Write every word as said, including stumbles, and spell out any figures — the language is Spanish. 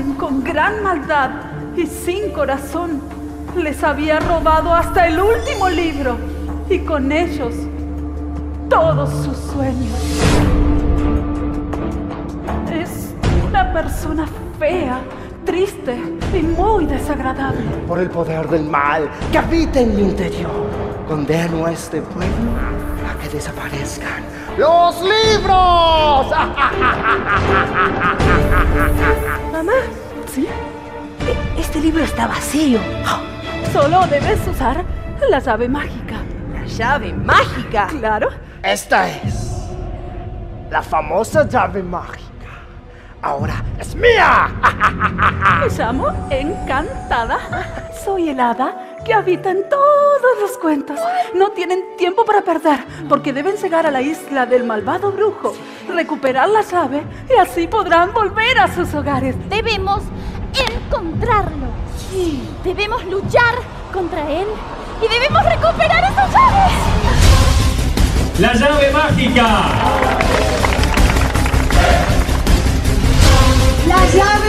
alguien con gran maldad y sin corazón les había robado hasta el último libro y con ellos todos sus sueños. Es una persona fea, triste y muy desagradable. Por el poder del mal que habita en mi interior, condeno a este pueblo a que desaparezcan los libros. Mamá, ¿Sí? este libro está vacío. Solo debes usar la llave mágica. La llave mágica. Claro. Esta es la famosa llave mágica. Ahora es mía. Me llamo Encantada. Soy el hada que habita en todos los cuentos. No tienen tiempo para perder, porque deben llegar a la isla del malvado brujo, recuperar la llave y así podrán volver a sus hogares. Debemos encontrarlo. Sí. Debemos luchar contra él y debemos recuperar esas llaves. ¡La llave mágica! La llave